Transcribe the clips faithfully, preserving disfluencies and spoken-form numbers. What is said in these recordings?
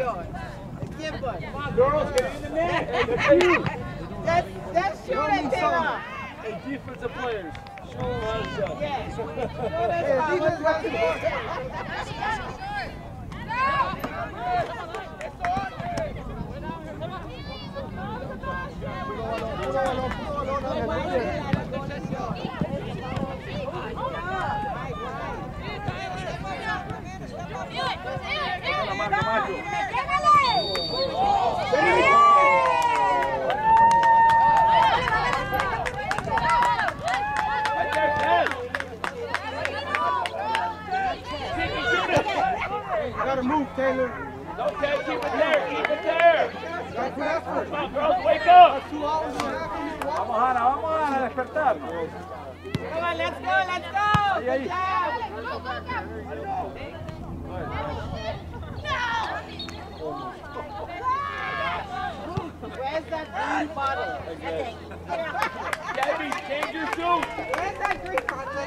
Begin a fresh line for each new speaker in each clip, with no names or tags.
Girls, get in the net.
That's, that's sure they cannot.
Hey, defensive players, show them how to shot.
Yeah.
Gotta move, Taylor.
Okay, keep it there, keep it there.
Come
on, girls, wake up.
Vamos,
Ana, vamos, Ana, a despertarnos.
Come on, let's go, let's go.
Ahí, ahí.
Where's that green bottle?
Gabby, change your shoes.
Where's that green bottle?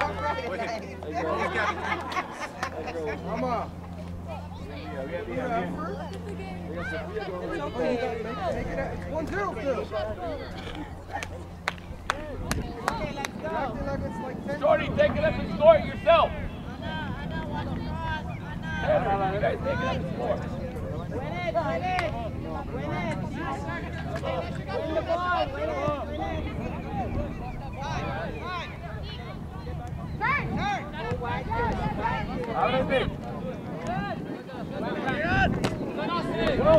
Come on.
Bien, bien, bien.
It's one zero still.
Okay, let's go.
Shorty, take it up and score it yourself. Taylor, you guys take it up and score.
Win it, win it. Win it. Win the ball, win it, win it. Turn, turn. Go wide,
Ábrete. Go.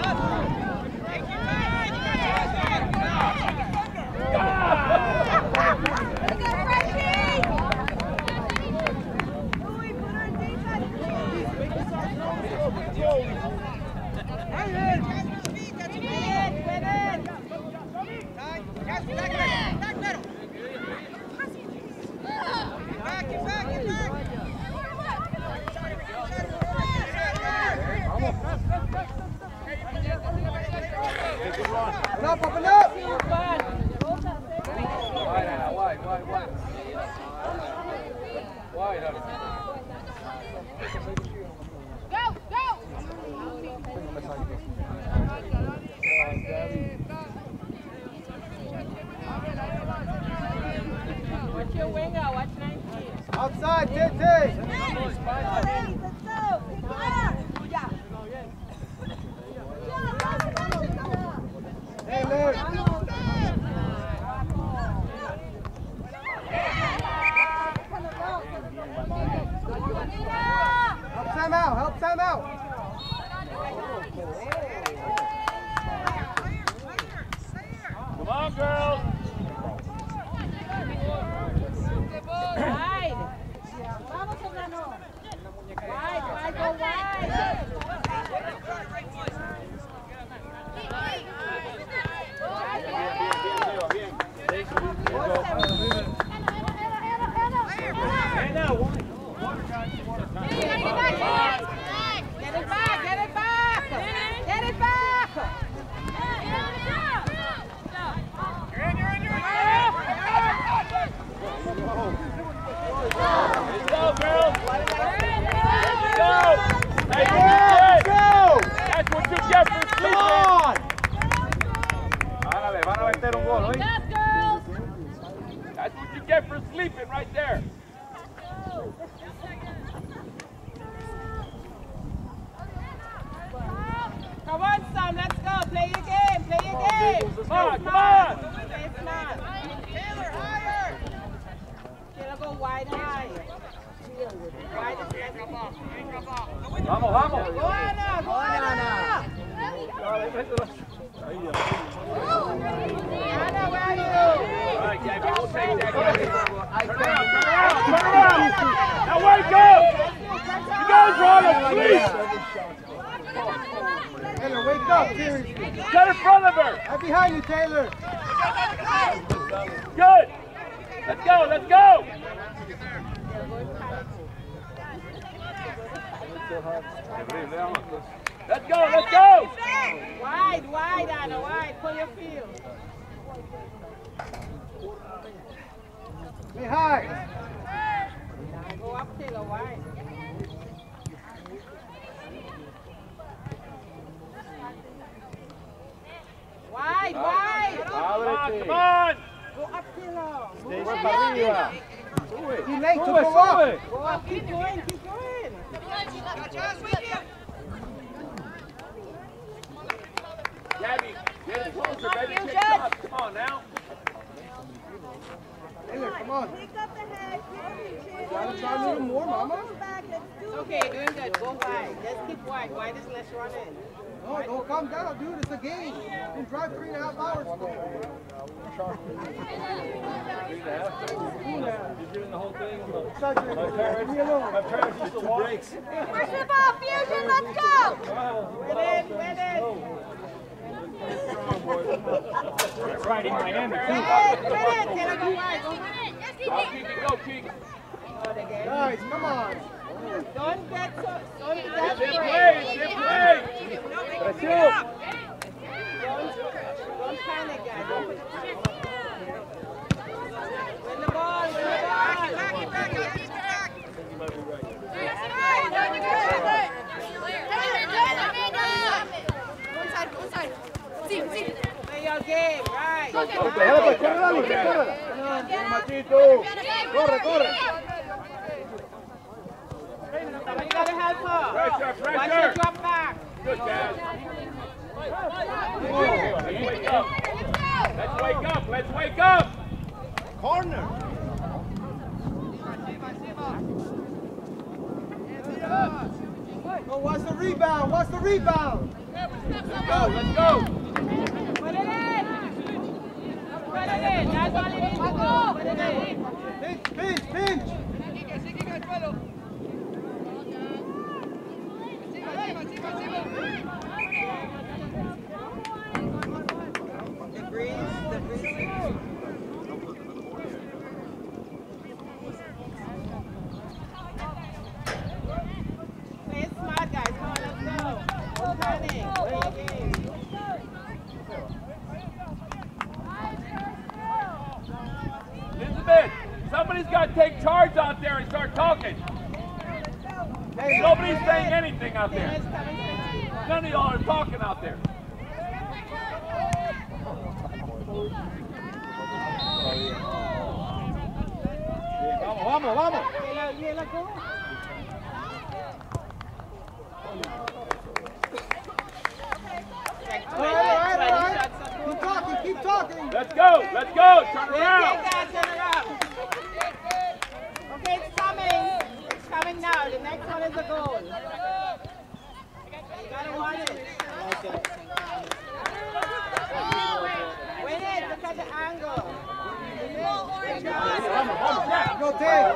Up, up, and up!
Wide, Anna, wide, wide, wide. Wide, honey.
Go, go!
Watch your winger, watch nineteen.
Outside, T T! Taylor! Help Sam out, help Sam out!
Come on, girls.
Wide. Wide, wide, go wide. Get it back, get it back! Get it back!
You're in, you're in, you're in. Let's go, girls. Let's go. Hey,
Let's go!
that's what you get for
Come
sleeping.
on!
Ándale, van a meter un gol, ¿oí?
Yes, girls!
That's what you get for sleeping right there.
Come on, Sam, let's go. Play your game, play your game.
Come on, come on.
Play smart. Taylor, higher. Taylor, go wide, high. Wide is left.
Vamos, vamos.
Go, Anna, go, Anna. Anna, where are you?
All right, Gabby, we'll take that, Gabby. Turn around, turn around, turn around. Now wake up. You guys are on a sleep.
Taylor, wake up, seriously.
Get in front of her.
Right behind you, Taylor.
Good. Let's go, let's go. Let's go, let's go.
Wide, wide, Anna, wide. Pull your field.
Stay high.
Go up, Taylor, wide.
arriba.
Too late to
Sube,
go up.
sube.
Go up, keep going, keep going.
Gabby, get it closer, baby. Kick shots. Come on now.
Taylor, come on.
Pick up the head, keep
Gotta try a little more, mama.
back, let's do it. Okay, doing good. Go wide. Just keep wide. Wide is less running.
No, don't calm down, dude. It's a game. You can drive three and a half hours.
Three and a half. You're doing the whole thing.
Sergeant,
My parents,
leave me alone.
my parents used to walk.
Where's the ball, Fusion? Let's go!
Win it, win it.
That's right, in Miami,
Win
too.
it, win it. Taylor, go wide. Go wide.
Go, Kiki, go, Kiki.
Out again.
Guys, come on.
Don't get so, don't be
Zip
desperate.
play, zip play. Presión.
Don't, don't panic, guys. Don't put it Win the ball, win the ball.
Back, back, back. One side, one side. Sí, sí.
Play your game, right.
Déjala, pues, córrela, Luis, córrela.
Machito.
Corre, corre.
Somebody gotta help her.
Pressure,
Watch
pressure.
her drop back.
Good, Jazz. Let's wake up. Let's wake up. Let's wake up.
Corner. Oh, watch the rebound. Watch the rebound.
Let's go. Let's go.
Put it in. Put it in. That's all it is to do. Put it in.
Pinch, pinch, pinch.
The breeze, the breeze. Play it smart, guys. Come on, let's go. Don't panic. Play your game.
Elizabeth, somebody's got to take charge out there and start talking.
Hey,
Nobody's saying anything out there.
Taylor's coming fifteen.
None of y'all are talking out there.
Vamos, vamos, vamos.
Taylor, Taylor, go. Like
All right, all right, all
twenty
right.
shots a
Keep
goal.
talking, keep talking.
Let's go. Let's go. Turn
We'll
around.
take that, turn around. Okay, it's coming. It's coming now. The next one is a goal. You gotta want it. Win it. Look at the angle. Good job.
Go, Tay.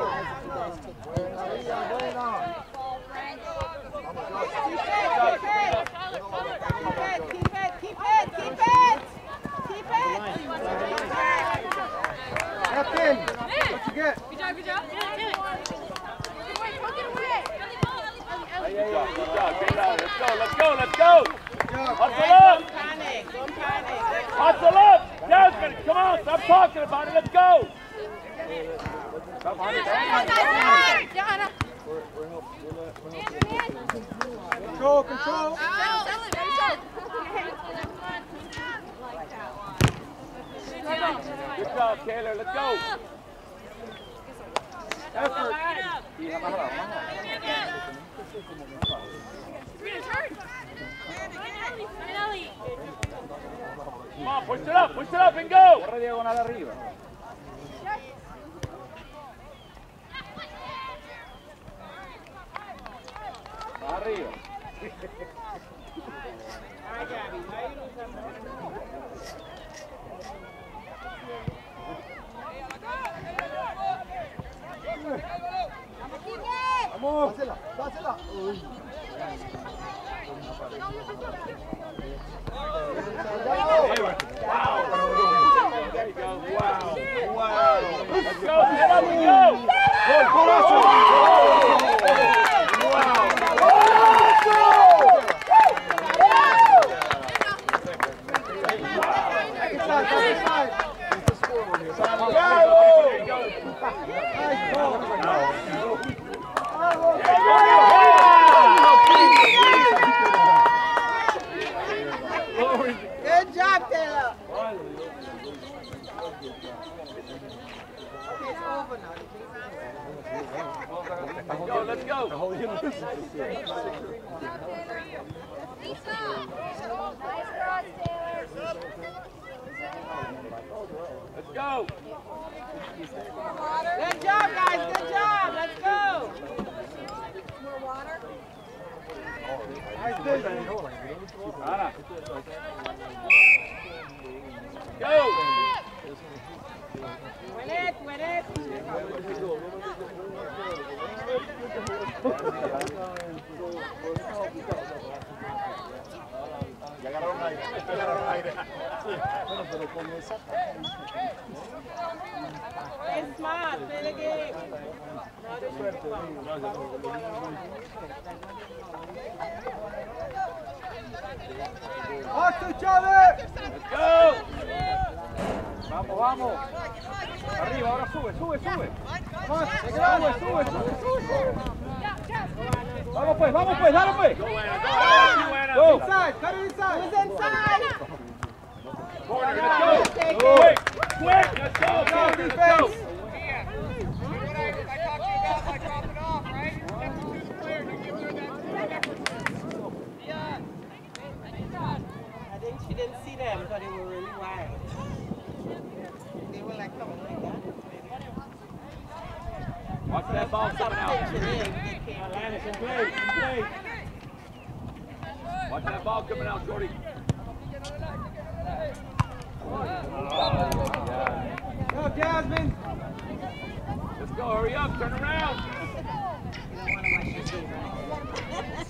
Keep it, keep it, keep it, keep it, keep it, keep it.
Captain, what you get?
Good job, good job. Good away, poke it away.
Good job. Good job. Get it out. Let's go. Let's go. Let's go.
Good job.
Hustle
Guys,
up.
don't panic, don't panic.
Hustle up. Jasmine, come on. Stop talking about it. Let's go. Come on.
Johanna.
Control, control.
Good job, Taylor. Let's go. Effort. Come on, push it up. Push it up and go. Corre diagonal arriba. Arriba.
All right, Gabby, now you lose that ball.
Vamos. Dásela, dásela. Uy.
Wow. There you go. Wow. Wow. Let's go. Get up and go.
Gol, golazo.
Wow. go. Let's go.
Good job, guys. Good job. Let's go.
More water?
Anna. Go.
Win it, win it.
Ya agarraron aire, ya agarraron aire. Bueno, pero con esa...
Play smart, play the game.
¡Hasta Chávez!
Let's go.
Vamos, vamos. Arriba, ahora sube, sube, sube.
Más,
Sube, sube, sube, sube. Vamos pues, vamos pues, dale pues.
Go, Anna. Go, Anna.
Go.
inside, cut it inside.
Who's inside?
Corner, let's go. Quick, quick. Let's go.
Go,
Corner, let's
defense.
go.
I think she didn't see them because they were really wide. They were like coming like that.
Watch that ball coming out.
Anderson, play, play.
Watch that ball coming out, Shorty.
Go, Jasmine.
Let's go. Hurry up. Turn around.
You don't want to watch your game, right?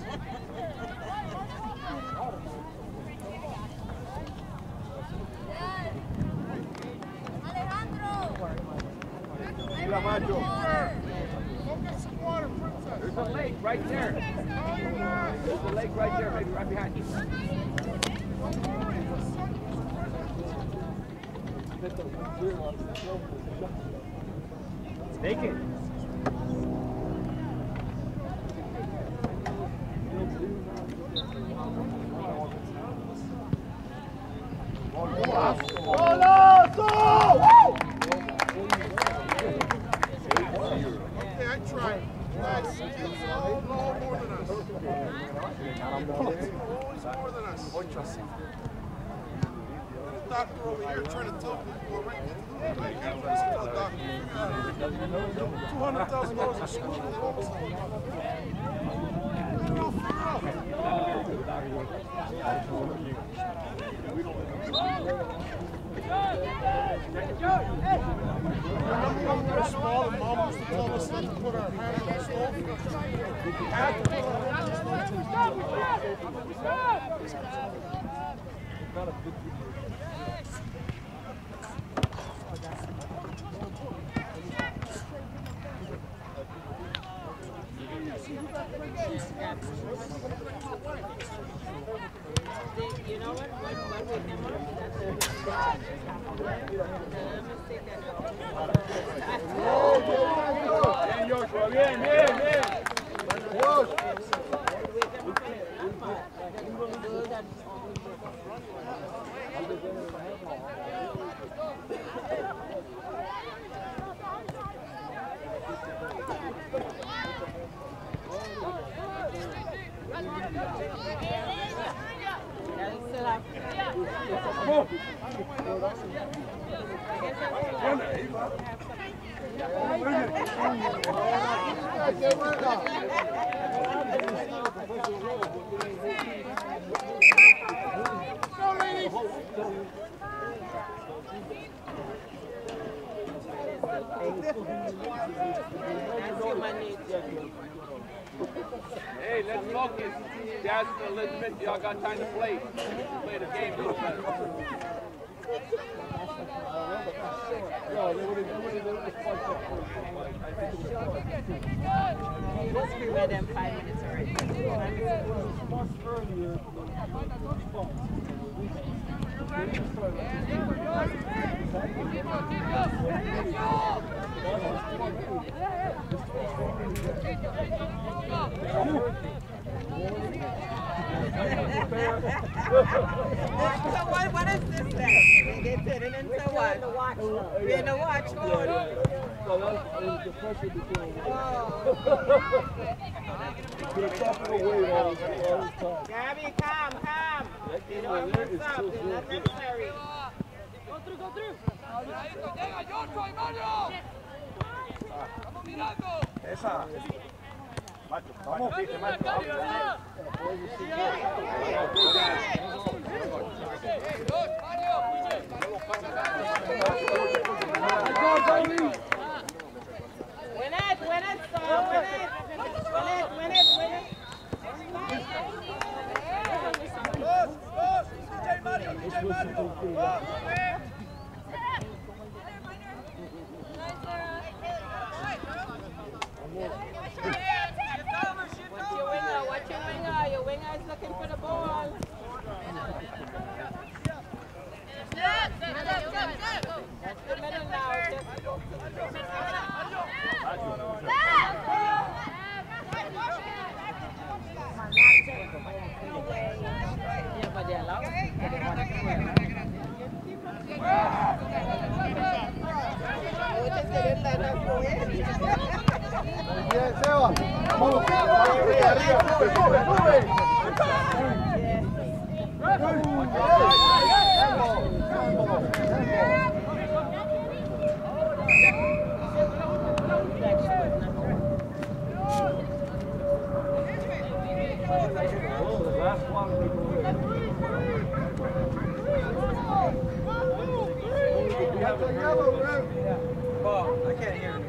Mira, macho.
There's a lake right there. There's a lake right there, maybe right behind you.
Take it.
Okay, I tried. Nice. No, no more than us. Always more than us. The doctor over here trying to tell people right now. Two hundred thousand dollars a school. They almost Remember when we were small and Mom used to tell us not to put our hand on the stove? We had to put our hand on the stove.
You know what? When, when we came up, that's a
Bien, Joshua. Bien, bien, bien. Hey, let's focus. Jasmine, Elizabeth, y'all got time to play. Play the game a little better.
Let's be with them five minutes already. So what, what is this then? They turn it into what? We're in the watch mode.
So that's the pressure became. Could have talked away all this time.
Gabby, calm, calm. You don't want to stop. It's not necessary.
Go through, go through. Venga, yo soy Mario. Vamos mirando.
Esa. Macho, vamos, viste, macho.
Win it, win it, son, win it. Win it, win it, win it.
Dos, dos. D J Mario, D J Mario. Dos.
Watch your winger, watch your winger. Your winger is looking for the ball. That's the middle now. Yeah, but they're allowed. Oh, just didn't let us go in.
Bien, Seba. Vamos.
Arriba, arriba. Sube, sube.
Ball. I can't hear you.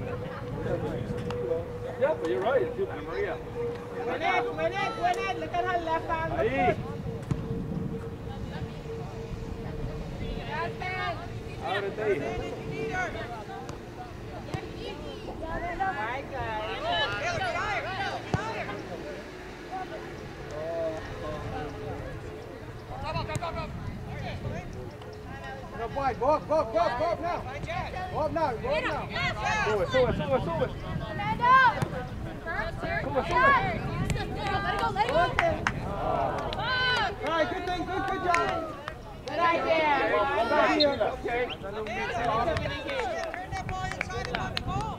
Yeah, but you're right. It's Ana Maria.
Win it, win it, win it. Look at her left hand.
Ahí. Ábrete ahí.
Right, guys.
No, boy, go up, go up, go up, go up now. Go up now, go up now.
Sube, sube, sube, sube. Sube, sube.
Let it go, let it go.
All right, good thing, good, good job.
Good idea.
Come back here.
Okay.
Turn that ball inside and on the goal.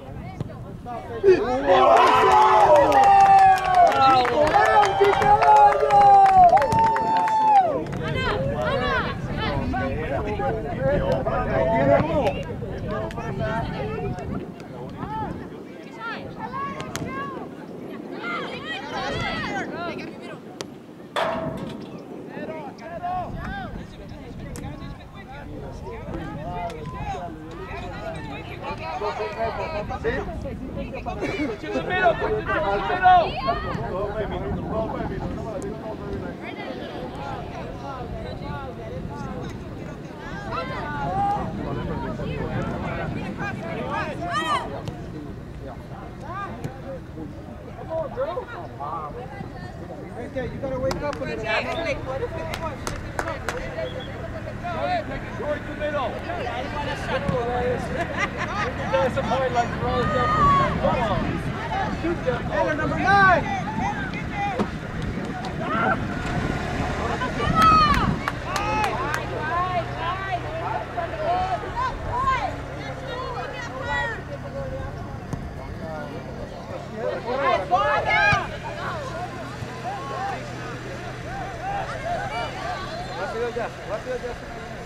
Put you in the middle, put you in the middle.
Right there, you gotta wake up a little bit.
Actually, what if it was?
Towards the middle. There's some point like throws up. Come on. Shoot them.
Header number nine.
Rápido ya, rápido ya.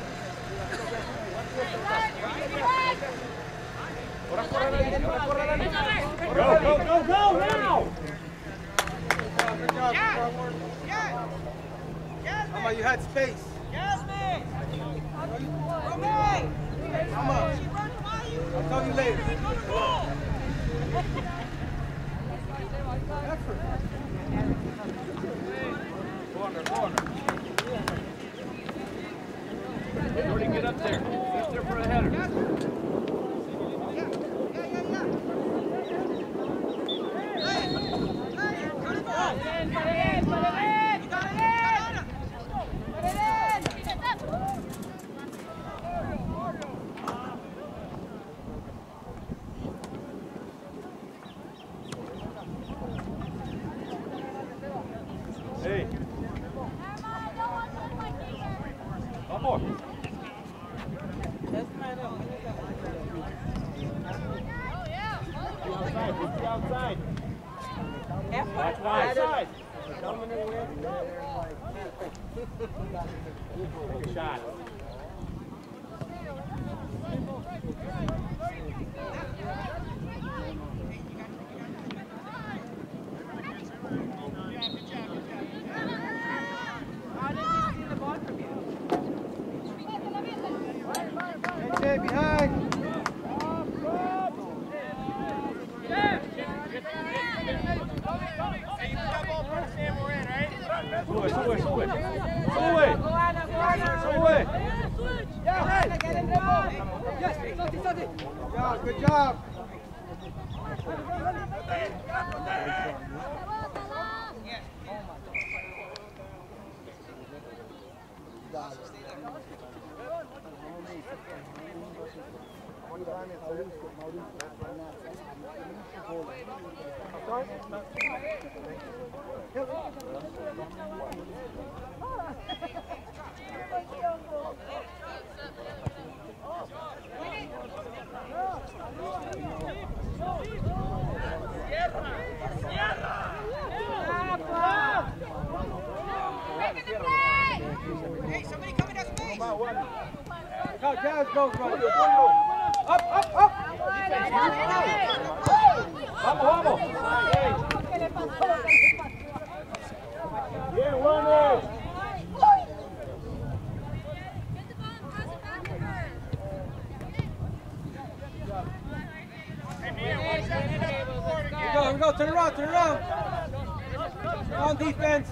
Ahora corran ahí, ahora corran ahí. Go, go, go, go, now!
Good job, How about you had space?
Jasmine!
Come on. I'll tell you later. Effort.
Corner, corner. Jordan, get up there. Get there for a header. Hey. Vamos.
That's my
Take a shot.
Stay behind.
Sube, sube, sube. Sube. Sube.
Yeah, good job.
Hey, somebody come in that space.
Go, Jazz, go, go. Up, up, up.
Vamos, vamos. Bien, vamos.
Here we go, here we go. Turn around, turn around. On defense.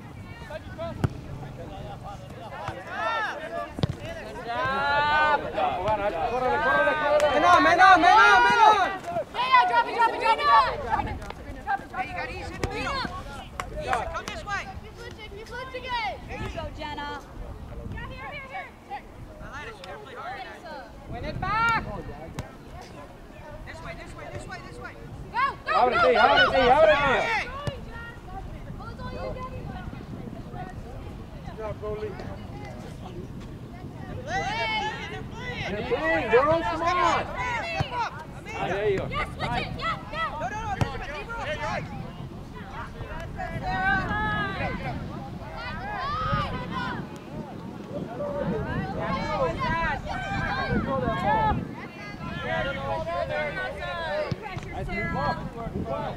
Man on, man on, man on, man on.
Yeah, drop it, drop it, drop it, drop it. Drop it.
Hey, you got ease in the middle. Ease, come this way.
Keep switching, keep switching it.
There you go, Jenna.
Yeah, here, here, here. here.
Elias, you gotta play hard at that. Win it back. This way, this way, this way, this way.
Go, go,
Ábrete,
go, go.
ábrete, ábrete.
Hey.
Well, it's all you, Daddy.
Good job, goalie.
They're playing, girls, come on. Ah, there you go.
Yeah, switch it. Yeah, yeah.
No, no, no, Elizabeth, leave her up. Right.
Nice move up. Move up.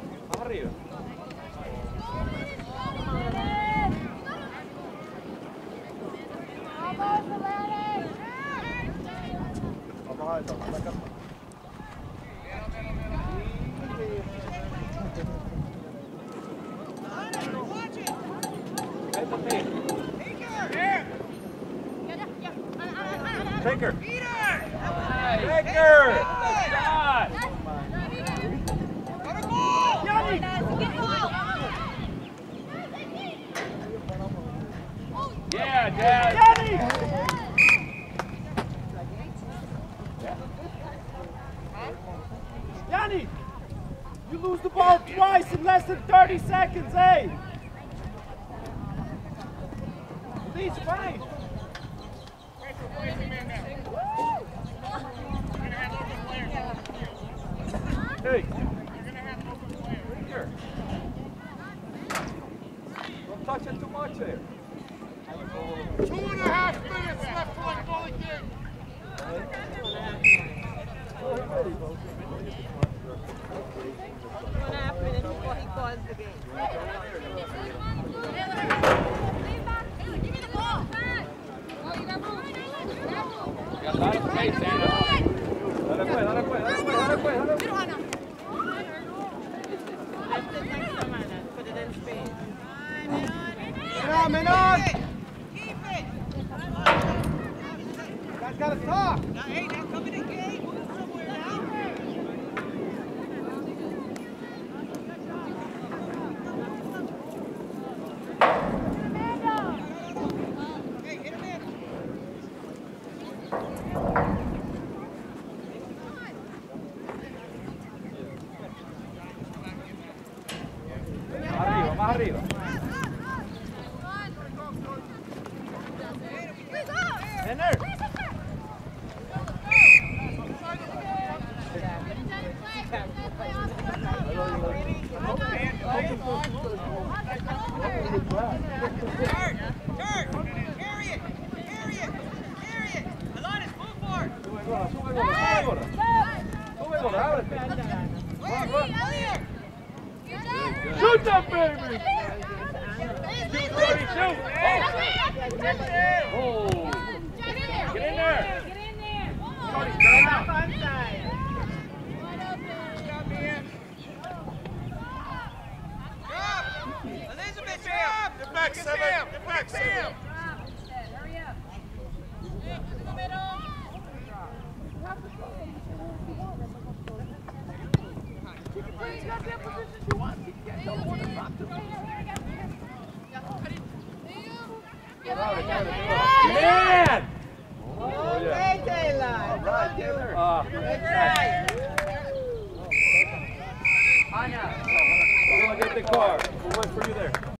Go,
Taker.
Nice.
Taker.
Shot. Yeah, Dad.
Yanni, you lose the ball twice in less than thirty seconds, eh? Please, fine. Hey. Here. Don't touch it too much here.
Two and a half minutes left for the goalie game.
Two and a half minutes before he calls the game.
Taylor, give me the ball. Oh, you got room.
You got a lot of space, Anna.
Dale pues, dale pues, dale pues, dale pues, dale pues.
Lift it next to man and put it in space.
Menor, menor!
Keep it.
Guys gotta talk.
Now, hey, now come in the game. Move somewhere now. Hey, hit him in.
Arriba, más arriba. Henner.
Shoot that baby! Shoot, Brody, shoot! Oh! Get in there!
Get in there.
Brody, turn out!
Elizabeth, Sam!
Get back, Seven. Get back, Seven.
Hurry up.
Yeah!